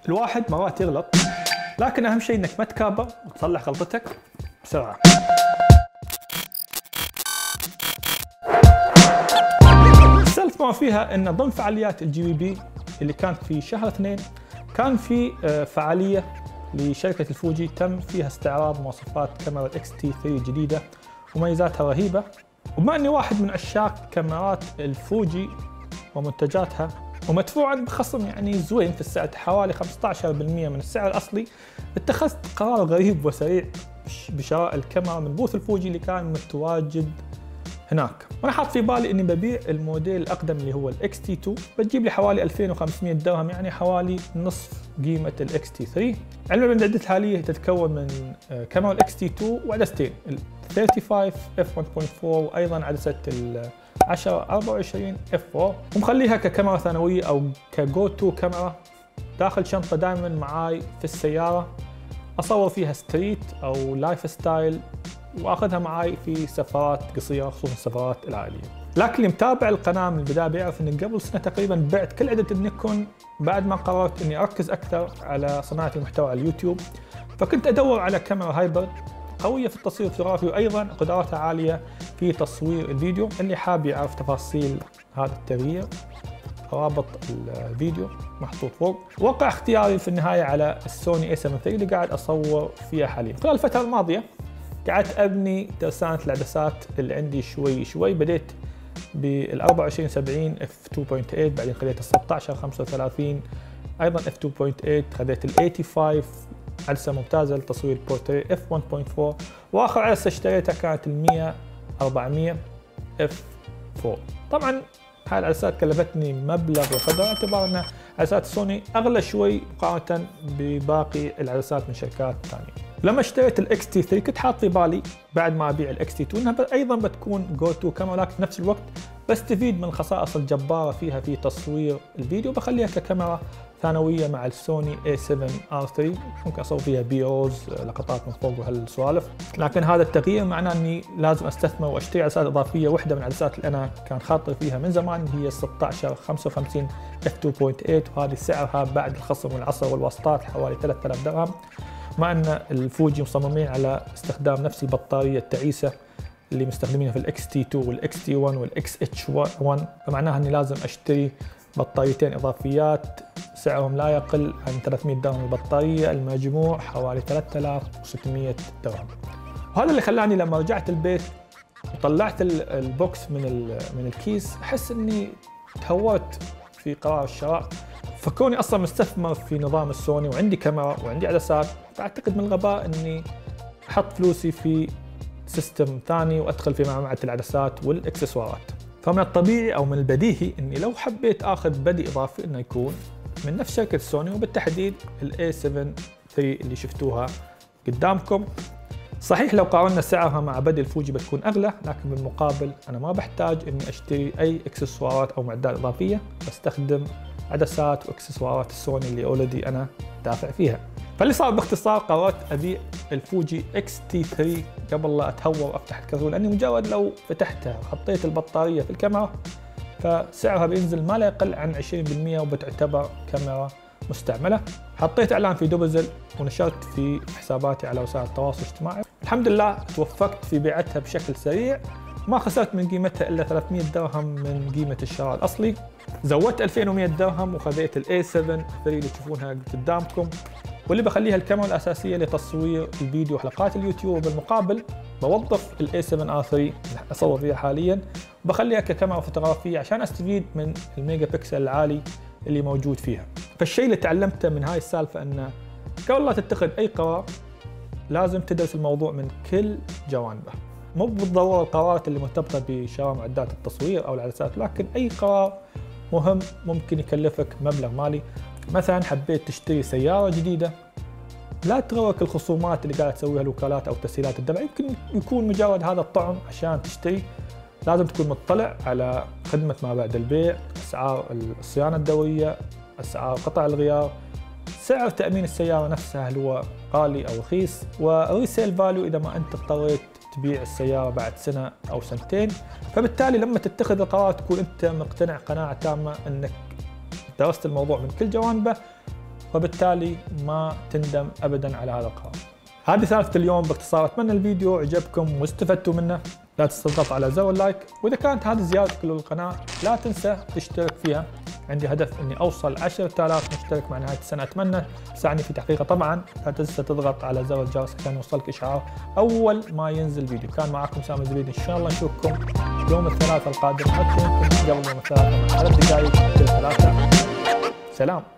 الواحد مرات يغلط، لكن أهم شيء إنك ما تكابر وتصلح غلطتك بسرعة. السالفة ما فيها إن ضمن فعاليات الGVB اللي كانت في شهر 2 كان في فعالية لشركة الفوجي تم فيها استعراض مواصفات كاميرا X-T3 الجديدة وميزاتها رهيبة. وبما أني واحد من عشاق كاميرات الفوجي ومنتجاتها ومدفوعا بخصم يعني زوين في السعر حوالي 15% من السعر الأصلي، اتخذت قرار غريب وسريع بشراء الكاميرا من بوث الفوجي اللي كان متواجد هناك. وانا حاط في بالي اني ببيع الموديل الاقدم اللي هو الاكس تي 2، بتجيب لي حوالي 2500 درهم، يعني حوالي نصف قيمه الاكس تي 3. علما ان العدة الحاليه تتكون من كاميرا الاكس تي 2 وعدستين، ال 35 اف 1.4 وايضا عدسه ال 10 24 اف 4، ومخليها ككاميرا ثانويه او كجو تو كاميرا داخل شنطه دائما معاي في السياره، اصور فيها ستريت او لايف ستايل، واخذها معاي في سفرات قصيره خصوصا السفرات العائليه. لكن اللي متابع القناه من البدايه بيعرف اني قبل سنه تقريبا بعت كل عده النيكون بعد ما قررت اني اركز اكثر على صناعه المحتوى على اليوتيوب. فكنت ادور على كاميرا هايبرد قويه في التصوير الفوتوغرافي وايضا قدراتها عاليه في تصوير الفيديو. اللي حاب يعرف تفاصيل هذا التغيير رابط الفيديو محطوط فوق. وقع اختياري في النهايه على السوني A7 III اللي قاعد اصور فيها حاليا. خلال الفتره الماضيه قعدت ابني ترسانة العدسات اللي عندي شوي شوي. بديت بال 2470 f 2.8، بعدين خذيت ال 1635 ايضا f 2.8، خذيت ال 85 عدسه ممتازه لتصوير البورتريه f 1.4، واخر عدسه اشتريتها كانت ال 100 400 f 4. طبعا هاي العدسات كلفتني مبلغ وقدر، باعتبار ان عدسات سوني اغلى شوي مقارنه بباقي العدسات من شركات ثانيه. لما اشتريت الاكس تي 3 كنت حاط في بالي بعد ما ابيع الاكس تي 2 انها ايضا بتكون جو تو كاميرا، لكن في نفس الوقت بستفيد من الخصائص الجباره فيها في تصوير الفيديو، بخليها ككاميرا ثانويه مع السوني A7R3، ممكن اصور فيها بيوز لقطات من فوق وهالسوالف. لكن هذا التغيير معناه اني لازم استثمر واشتري عدسات اضافيه. واحده من العدسات اللي انا كان خاطر فيها من زمان هي 1655 f 2.8، وهذه سعرها بعد الخصم والعصر والواسطات حوالي 3000 درهم. مع ان الفوجي مصممين على استخدام نفس البطاريه التعيسه اللي مستخدمينها في الاكس تي 2 والاكس تي 1 والاكس اتش 1، فمعناها اني لازم اشتري بطاريتين اضافيات سعرهم لا يقل عن 300 درهم البطاريه، المجموع حوالي 3600 درهم. وهذا اللي خلاني لما رجعت البيت وطلعت البوكس من الكيس احس اني تهورت في قرار الشراء. فكوني اصلا مستثمر في نظام السوني وعندي كاميرا وعندي عدسات، فاعتقد من الغباء اني احط فلوسي في سيستم ثاني وادخل في معمعة العدسات والاكسسوارات. فمن الطبيعي او من البديهي اني لو حبيت اخذ بدي اضافي انه يكون من نفس شركة سوني، وبالتحديد الاي 7 III اللي شفتوها قدامكم. صحيح لو قارنا سعرها مع بدي الفوجي بتكون اغلى، لكن بالمقابل انا ما بحتاج اني اشتري اي اكسسوارات او معدات اضافيه، بستخدم عدسات واكسسوارات السوني اللي اوريدي انا دافع فيها. فاللي صار باختصار قررت ابيع الفوجي اكس تي 3 قبل لا اتهور وافتح الكرتون، لاني مجرد لو فتحتها وحطيت البطاريه في الكاميرا فسعرها بينزل ما لا يقل عن 20% وبتعتبر كاميرا مستعمله. حطيت اعلان في دوبزل ونشرت في حساباتي على وسائل التواصل الاجتماعي. الحمد لله توفقت في بيعتها بشكل سريع، ما خسرت من قيمتها الا 300 درهم من قيمه الشراء الاصلي. زودت 2100 درهم وخذيت الاي 7 III اللي تشوفونها قدامكم، واللي بخليها الكاميرا الاساسيه لتصوير الفيديو وحلقات اليوتيوب. بالمقابل بوظف الاي 7R3 اللي اصور فيها حاليا وبخليها ككاميرا فوتوغرافيه عشان استفيد من الميجا بكسل العالي اللي موجود فيها. فالشيء اللي تعلمته من هاي السالفه انه قبل لا تتخذ اي قرار لازم تدرس الموضوع من كل جوانبه. مو بالضروره القرارات اللي مرتبطه بشراء معدات التصوير او العدسات، لكن اي قرار مهم ممكن يكلفك مبلغ مالي. مثلا حبيت تشتري سياره جديده، لا تغرك الخصومات اللي قاعد تسويها الوكالات او تسهيلات الدفع، يمكن يكون مجرد هذا الطعم عشان تشتري. لازم تكون مطلع على خدمه ما بعد البيع، اسعار الصيانه الدوريه، اسعار قطع الغيار، سعر تامين السياره نفسها هل هو غالي او رخيص، والريسيل فاليو اذا ما انت اضطريت تبيع السياره بعد سنه او سنتين. فبالتالي لما تتخذ القرار تكون انت مقتنع قناعه تامه انك درست الموضوع من كل جوانبه وبالتالي ما تندم ابدا على هذا القرار. هذه سالفة اليوم باختصار. اتمنى الفيديو عجبكم واستفدتوا منه. لا تنسى تضغط على زر اللايك، واذا كانت هذه زيارتك للقناة لا تنسى تشترك فيها. عندي هدف اني اوصل 10,000 مشترك مع نهاية السنة، اتمنى تساعدني في تحقيقه. طبعا لا تنسى تضغط على زر الجرس عشان يوصلك اشعار اول ما ينزل فيديو. كان معكم سامي الزبيدي، ان شاء الله نشوفكم يوم الثلاثاء القادم، حتى يمكن قبل يوم الثلاثاء 3 دقائق كل ثلاثة. سلام.